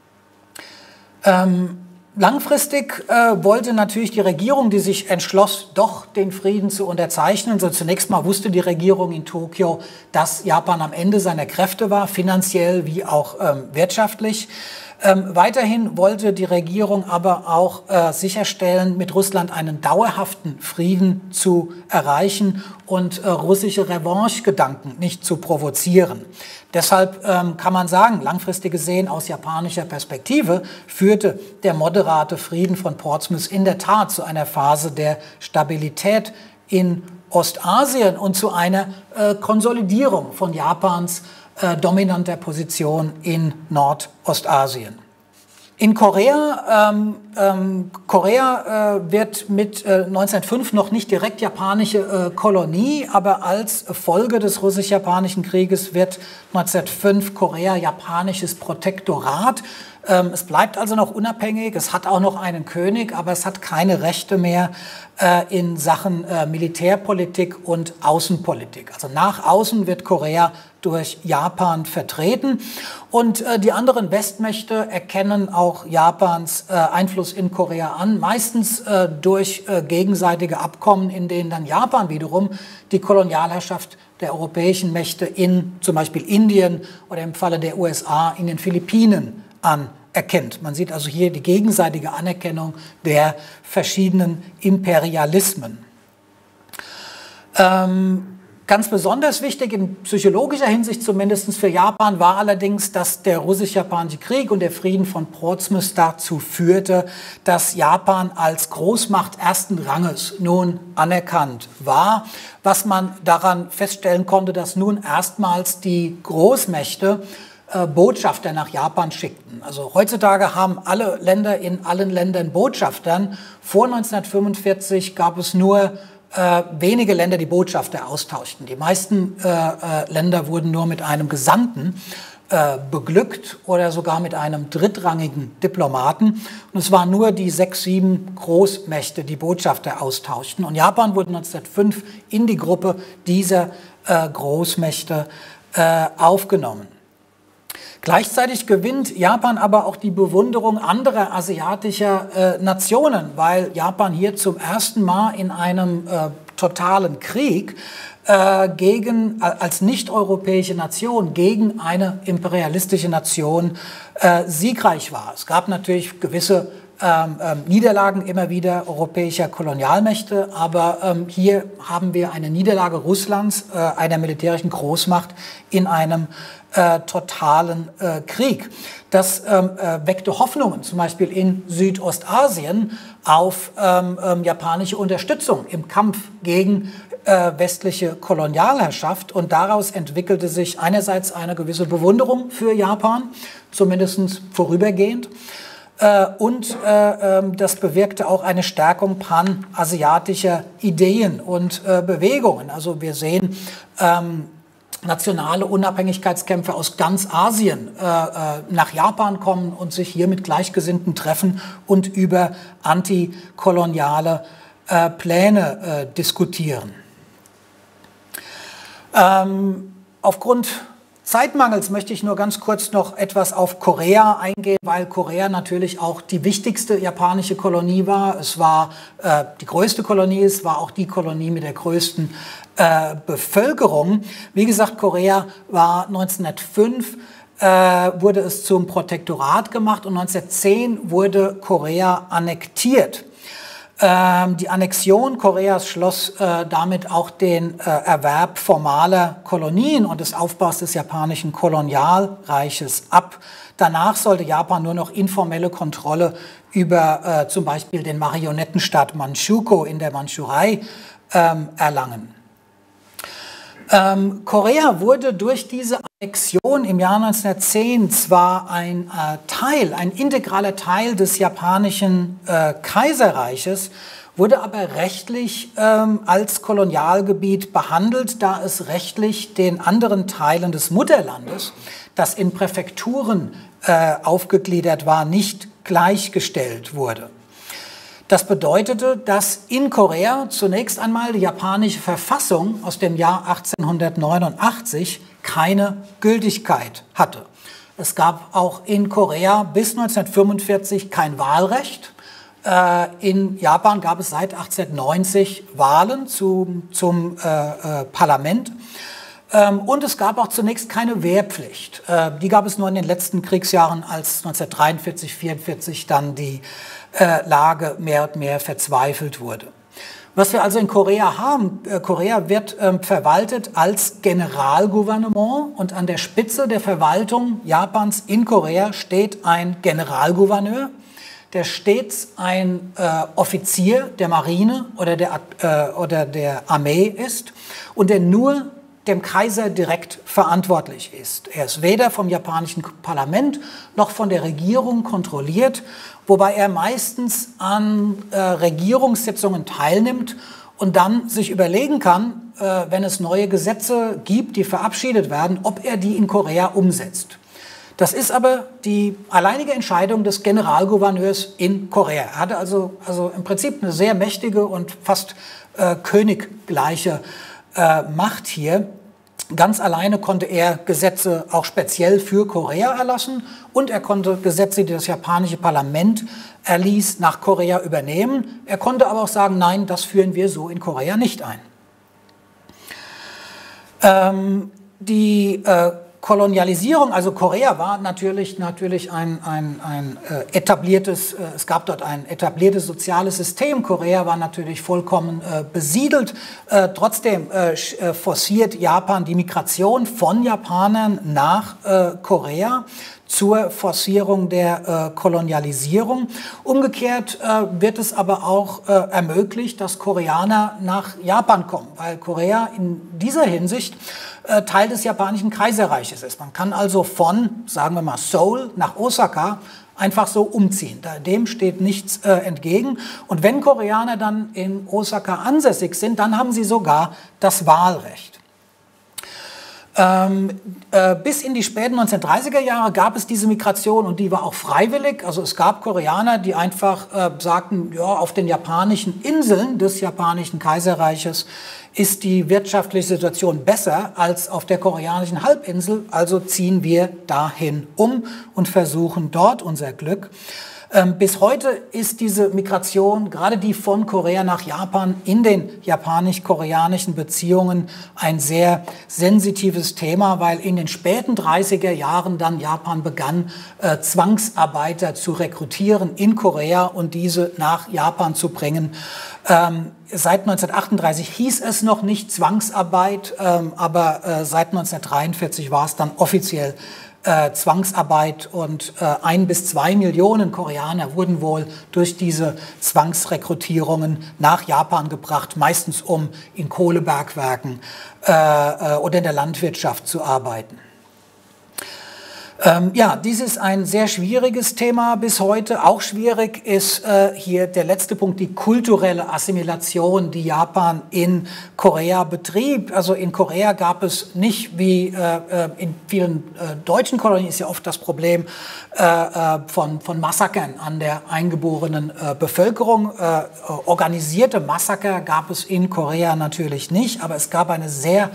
Langfristig wollte natürlich die Regierung, die sich entschloss, doch den Frieden zu unterzeichnen. So zunächst mal wusste die Regierung in Tokio, dass Japan am Ende seiner Kräfte war, finanziell wie auch wirtschaftlich. Weiterhin wollte die Regierung aber auch sicherstellen, mit Russland einen dauerhaften Frieden zu erreichen und russische Revanche-Gedanken nicht zu provozieren. Deshalb kann man sagen, langfristig gesehen aus japanischer Perspektive führte der moderate Frieden von Portsmouth in der Tat zu einer Phase der Stabilität in Ostasien und zu einer Konsolidierung von Japans dominanter Position in Nordostasien. In Korea, Korea wird mit 1905 noch nicht direkt japanische Kolonie, aber als Folge des russisch-japanischen Krieges wird 1905 Korea japanisches Protektorat. Es bleibt also noch unabhängig, es hat auch noch einen König, aber es hat keine Rechte mehr in Sachen Militärpolitik und Außenpolitik. Also nach außen wird Korea durch Japan vertreten und die anderen Westmächte erkennen auch Japans Einfluss in Korea an, meistens durch gegenseitige Abkommen, in denen dann Japan wiederum die Kolonialherrschaft der europäischen Mächte in zum Beispiel Indien oder im Falle der USA in den Philippinen anerkennt. Man sieht also hier die gegenseitige Anerkennung der verschiedenen Imperialismen. Ganz besonders wichtig in psychologischer Hinsicht zumindest für Japan war allerdings, dass der russisch-japanische Krieg und der Frieden von Portsmouth dazu führte, dass Japan als Großmacht ersten Ranges nun anerkannt war, was man daran feststellen konnte, dass nun erstmals die Großmächte Botschafter nach Japan schickten. Also heutzutage haben alle Länder in allen Ländern Botschaftern. Vor 1945 gab es nur wenige Länder, die Botschafter austauschten. Die meisten Länder wurden nur mit einem Gesandten beglückt oder sogar mit einem drittrangigen Diplomaten. Und es waren nur die 6, 7 Großmächte, die Botschafter austauschten. Und Japan wurde 1905 in die Gruppe dieser Großmächte aufgenommen. Gleichzeitig gewinnt Japan aber auch die Bewunderung anderer asiatischer Nationen, weil Japan hier zum ersten Mal in einem totalen Krieg als nicht-europäische Nation gegen eine imperialistische Nation siegreich war. Es gab natürlich gewisse Niederlagen immer wieder europäischer Kolonialmächte, aber hier haben wir eine Niederlage Russlands, einer militärischen Großmacht, in einem totalen Krieg. Das weckte Hoffnungen, zum Beispiel in Südostasien, auf japanische Unterstützung im Kampf gegen westliche Kolonialherrschaft. Und daraus entwickelte sich einerseits eine gewisse Bewunderung für Japan, zumindest vorübergehend. Und das bewirkte auch eine Stärkung panasiatischer Ideen und Bewegungen. Also wir sehen nationale Unabhängigkeitskämpfer aus ganz Asien nach Japan kommen und sich hier mit Gleichgesinnten treffen und über antikoloniale Pläne diskutieren. Aufgrund Zeitmangels möchte ich nur ganz kurz noch etwas auf Korea eingehen, weil Korea natürlich auch die wichtigste japanische Kolonie war. Es war die größte Kolonie, es war auch die Kolonie mit der größten Bevölkerung. Wie gesagt, Korea war 1905, wurde es zum Protektorat gemacht und 1910 wurde Korea annektiert. Die Annexion Koreas schloss damit auch den Erwerb formaler Kolonien und des Aufbaus des japanischen Kolonialreiches ab. Danach sollte Japan nur noch informelle Kontrolle über zum Beispiel den Marionettenstaat Manchukuo in der Mandschurei erlangen. Korea wurde durch diese Annexion im Jahr 1910 zwar ein integraler Teil des japanischen Kaiserreiches, wurde aber rechtlich als Kolonialgebiet behandelt, da es rechtlich den anderen Teilen des Mutterlandes, das in Präfekturen aufgegliedert war, nicht gleichgestellt wurde. Das bedeutete, dass in Korea zunächst einmal die japanische Verfassung aus dem Jahr 1889 keine Gültigkeit hatte. Es gab auch in Korea bis 1945 kein Wahlrecht. In Japan gab es seit 1890 Wahlen zum Parlament. Und es gab auch zunächst keine Wehrpflicht. Die gab es nur in den letzten Kriegsjahren, als 1943, 1944 dann die Lage mehr und mehr verzweifelt wurde. Was wir also in Korea haben, Korea wird verwaltet als Generalgouvernement und an der Spitze der Verwaltung Japans in Korea steht ein Generalgouverneur, der stets ein Offizier der Marine oder der Armee ist und der nur dem Kaiser direkt verantwortlich ist. Er ist weder vom japanischen Parlament noch von der Regierung kontrolliert, wobei er meistens an Regierungssitzungen teilnimmt und dann sich überlegen kann, wenn es neue Gesetze gibt, die verabschiedet werden, ob er die in Korea umsetzt. Das ist aber die alleinige Entscheidung des Generalgouverneurs in Korea. Er hatte also im Prinzip eine sehr mächtige und fast königgleiche Macht hier. Ganz alleine konnte er Gesetze auch speziell für Korea erlassen und er konnte Gesetze, die das japanische Parlament erließ, nach Korea übernehmen. Er konnte aber auch sagen, nein, das führen wir so in Korea nicht ein. Die Kolonialisierung, also Korea war natürlich ein etabliertes, es gab dort ein etabliertes soziales System. Korea war natürlich vollkommen besiedelt. Trotzdem forciert Japan die Migration von Japanern nach Korea zur Forcierung der Kolonialisierung. Umgekehrt wird es aber auch ermöglicht, dass Koreaner nach Japan kommen, weil Korea in dieser Hinsicht Teil des japanischen Kaiserreiches ist. Man kann also von, sagen wir mal, Seoul nach Osaka einfach so umziehen. Dem steht nichts entgegen. Und wenn Koreaner dann in Osaka ansässig sind, dann haben sie sogar das Wahlrecht. Bis in die späten 1930er Jahre gab es diese Migration und die war auch freiwillig. Also es gab Koreaner, die einfach sagten, ja, auf den japanischen Inseln des japanischen Kaiserreiches ist die wirtschaftliche Situation besser als auf der koreanischen Halbinsel. Also ziehen wir dahin um und versuchen dort unser Glück. Bis heute ist diese Migration, gerade die von Korea nach Japan, in den japanisch-koreanischen Beziehungen ein sehr sensitives Thema, weil in den späten 30er Jahren dann Japan begann, Zwangsarbeiter zu rekrutieren in Korea und diese nach Japan zu bringen. Seit 1938 hieß es noch nicht Zwangsarbeit, aber seit 1943 war es dann offiziell Zwangsarbeit und 1 bis 2 Millionen Koreaner wurden wohl durch diese Zwangsrekrutierungen nach Japan gebracht, meistens um in Kohlebergwerken oder in der Landwirtschaft zu arbeiten. Ja, dies ist ein sehr schwieriges Thema bis heute. Auch schwierig ist hier der letzte Punkt, die kulturelle Assimilation, die Japan in Korea betrieb. Also in Korea gab es nicht, wie in vielen deutschen Kolonien ist ja oft das Problem von Massakern an der eingeborenen Bevölkerung. Organisierte Massaker gab es in Korea natürlich nicht, aber es gab eine sehr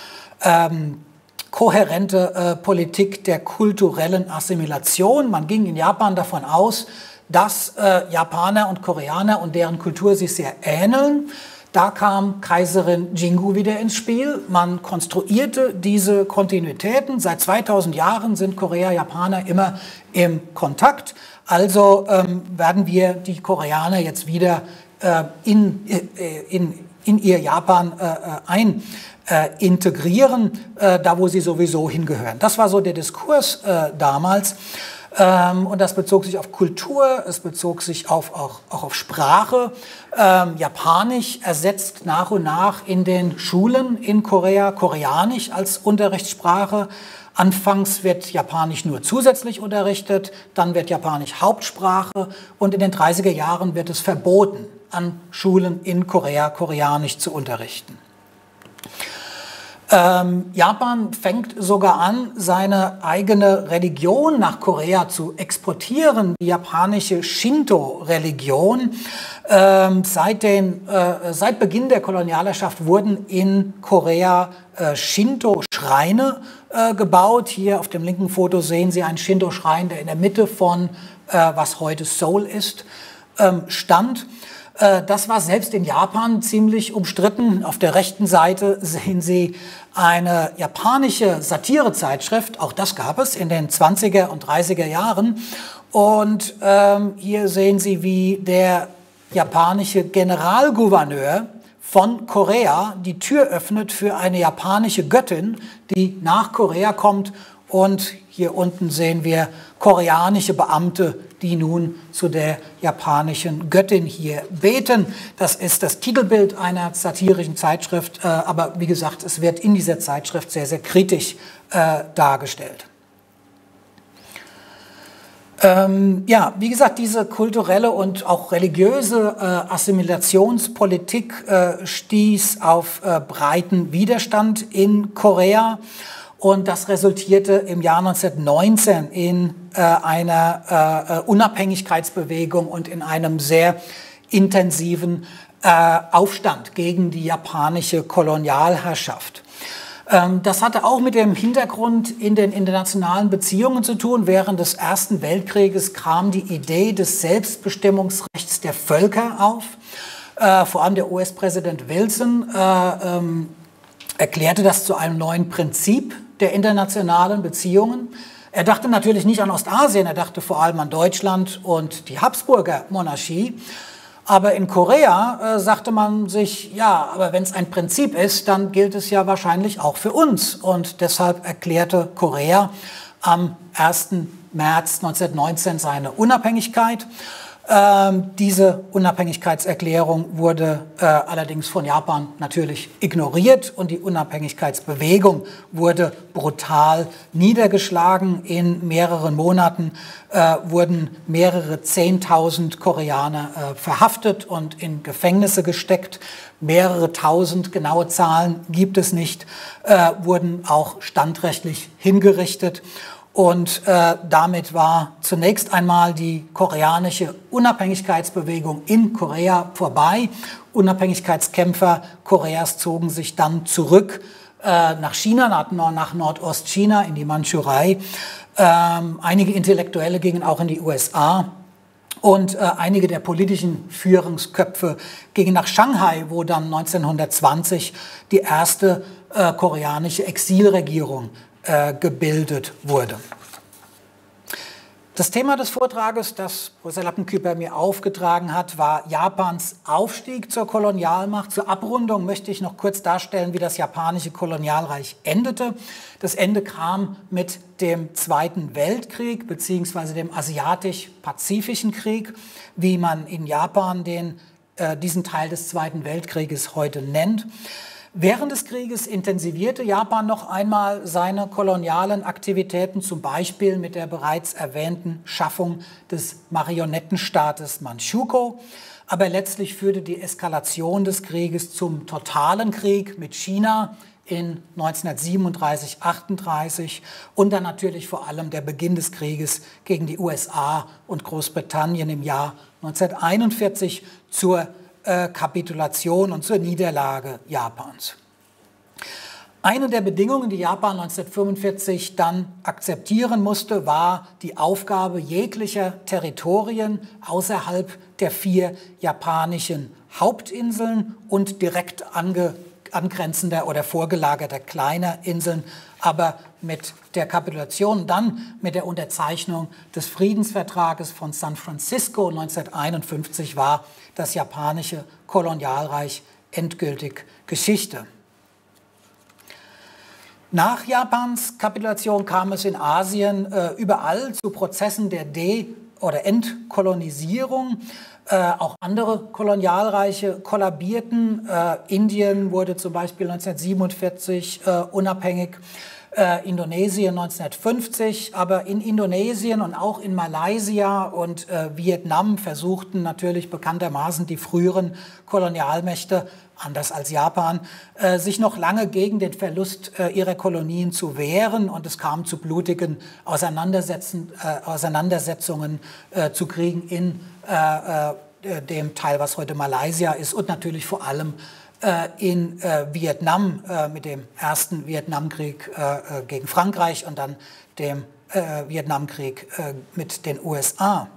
kohärente Politik der kulturellen Assimilation. Man ging in Japan davon aus, dass Japaner und Koreaner und deren Kultur sich sehr ähneln. Da kam Kaiserin Jingu wieder ins Spiel. Man konstruierte diese Kontinuitäten. Seit 2000 Jahren sind Korea-Japaner immer im Kontakt. Also werden wir die Koreaner jetzt wieder in ihr Japan integrieren, da wo sie sowieso hingehören. Das war so der Diskurs damals. Und das bezog sich auf Kultur, es bezog sich auch auf Sprache. Japanisch ersetzt nach und nach in den Schulen in Korea Koreanisch als Unterrichtssprache. Anfangs wird Japanisch nur zusätzlich unterrichtet, dann wird Japanisch Hauptsprache und in den 30er Jahren wird es verboten, an Schulen in Korea Koreanisch zu unterrichten. Japan fängt sogar an, seine eigene Religion nach Korea zu exportieren, die japanische Shinto-Religion. Seit Beginn der Kolonialherrschaft wurden in Korea Shinto-Schreine gebaut. Hier auf dem linken Foto sehen Sie einen Shinto-Schrein, der in der Mitte von, was heute Seoul ist, stand. Das war selbst in Japan ziemlich umstritten. Auf der rechten Seite sehen Sie eine japanische Satirezeitschrift. Auch das gab es in den 20er und 30er Jahren. Und hier sehen Sie, wie der japanische Generalgouverneur von Korea die Tür öffnet für eine japanische Göttin, die nach Korea kommt Und hier unten sehen wir koreanische Beamte, die nun zu der japanischen Göttin hier beten. Das ist das Titelbild einer satirischen Zeitschrift, aber wie gesagt, es wird in dieser Zeitschrift sehr, sehr kritisch dargestellt. Ja, wie gesagt, diese kulturelle und auch religiöse Assimilationspolitik stieß auf breiten Widerstand in Korea. Und das resultierte im Jahr 1919 in einer Unabhängigkeitsbewegung und in einem sehr intensiven Aufstand gegen die japanische Kolonialherrschaft. Das hatte auch mit dem Hintergrund in den internationalen Beziehungen zu tun. Während des Ersten Weltkrieges kam die Idee des Selbstbestimmungsrechts der Völker auf. Vor allem der US-Präsident Wilson erklärte das zu einem neuen Prinzip der internationalen Beziehungen. Er dachte natürlich nicht an Ostasien, er dachte vor allem an Deutschland und die Habsburger Monarchie. Aber in Korea sagte man sich, ja, aber wenn es ein Prinzip ist, dann gilt es ja wahrscheinlich auch für uns. Und deshalb erklärte Korea am 1. März 1919 seine Unabhängigkeit. Diese Unabhängigkeitserklärung wurde allerdings von Japan natürlich ignoriert und die Unabhängigkeitsbewegung wurde brutal niedergeschlagen. In mehreren Monaten wurden mehrere 10.000 Koreaner verhaftet und in Gefängnisse gesteckt. Mehrere tausend, genaue Zahlen gibt es nicht, wurden auch standrechtlich hingerichtet. Und damit war zunächst einmal die koreanische Unabhängigkeitsbewegung in Korea vorbei. Unabhängigkeitskämpfer Koreas zogen sich dann zurück nach China, nach Nordostchina, in die Mandschurei. Einige Intellektuelle gingen auch in die USA. Und einige der politischen Führungsköpfe gingen nach Shanghai, wo dann 1920 die erste koreanische Exilregierung gebildet wurde. Das Thema des Vortrages, das Professor Lappenküper mir aufgetragen hat, war Japans Aufstieg zur Kolonialmacht. Zur Abrundung möchte ich noch kurz darstellen, wie das japanische Kolonialreich endete. Das Ende kam mit dem Zweiten Weltkrieg bzw. dem Asiatisch-Pazifischen Krieg, wie man in Japan diesen Teil des Zweiten Weltkrieges heute nennt. Während des Krieges intensivierte Japan noch einmal seine kolonialen Aktivitäten, zum Beispiel mit der bereits erwähnten Schaffung des Marionettenstaates Manchukuo. Aber letztlich führte die Eskalation des Krieges zum totalen Krieg mit China in 1937, 38 und dann natürlich vor allem der Beginn des Krieges gegen die USA und Großbritannien im Jahr 1941 zur Kapitulation und zur Niederlage Japans. Eine der Bedingungen, die Japan 1945 dann akzeptieren musste, war die Aufgabe jeglicher Territorien außerhalb der 4 japanischen Hauptinseln und direkt angrenzender oder vorgelagerter kleiner Inseln, aber mit der Kapitulation, dann mit der Unterzeichnung des Friedensvertrages von San Francisco 1951 war das japanische Kolonialreich endgültig Geschichte. Nach Japans Kapitulation kam es in Asien überall zu Prozessen der oder Entkolonisierung. Auch andere Kolonialreiche kollabierten. Indien wurde zum Beispiel 1947 unabhängig, Indonesien 1950. Aber in Indonesien und auch in Malaysia und Vietnam versuchten natürlich bekanntermaßen die früheren Kolonialmächte, anders als Japan, sich noch lange gegen den Verlust ihrer Kolonien zu wehren. Und es kam zu blutigen Auseinandersetzungen, zu Kriegen in dem Teil, was heute Malaysia ist, und natürlich vor allem in Vietnam mit dem ersten Vietnamkrieg gegen Frankreich und dann dem Vietnamkrieg mit den USA.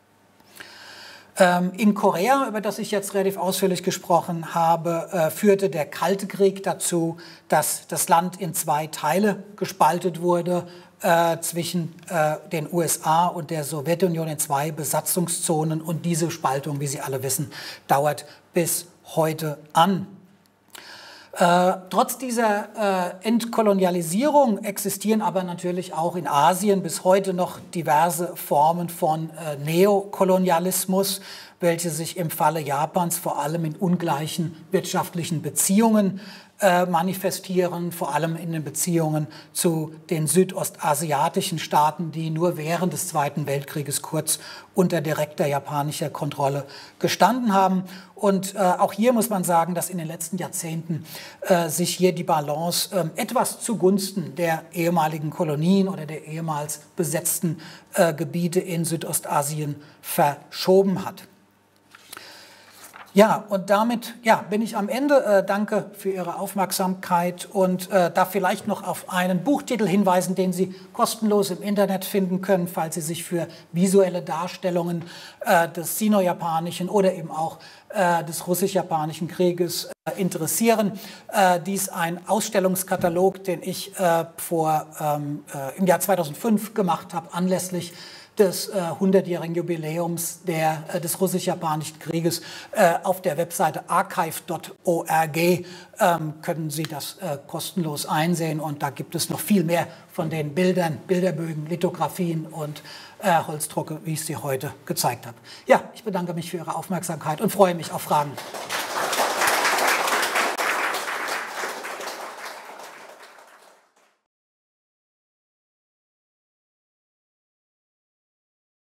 In Korea, über das ich jetzt relativ ausführlich gesprochen habe, führte der Kalte Krieg dazu, dass das Land in 2 Teile gespaltet wurde, zwischen den USA und der Sowjetunion in 2 Besatzungszonen. Und diese Spaltung, wie Sie alle wissen, dauert bis heute an. Trotz dieser Entkolonialisierung existieren aber natürlich auch in Asien bis heute noch diverse Formen von Neokolonialismus, welche sich im Falle Japans vor allem in ungleichen wirtschaftlichen Beziehungen manifestieren, vor allem in den Beziehungen zu den südostasiatischen Staaten, die nur während des Zweiten Weltkrieges kurz unter direkter japanischer Kontrolle gestanden haben. Und auch hier muss man sagen, dass in den letzten Jahrzehnten sich hier die Balance etwas zugunsten der ehemaligen Kolonien oder der ehemals besetzten Gebiete in Südostasien verschoben hat. Ja, und damit bin ich am Ende. Danke für Ihre Aufmerksamkeit und darf vielleicht noch auf einen Buchtitel hinweisen, den Sie kostenlos im Internet finden können, falls Sie sich für visuelle Darstellungen des Sino-Japanischen oder eben auch des Russisch-Japanischen Krieges interessieren. Dies ein Ausstellungskatalog, den ich im Jahr 2005 gemacht habe, anlässlich des 100-jährigen Jubiläums des Russisch-Japanischen Krieges. Auf der Webseite archive.org können Sie das kostenlos einsehen und da gibt es noch viel mehr von den Bildern, Bilderbögen, Lithografien und Holzdrucke, wie ich sie heute gezeigt habe. Ja, ich bedanke mich für Ihre Aufmerksamkeit und freue mich auf Fragen.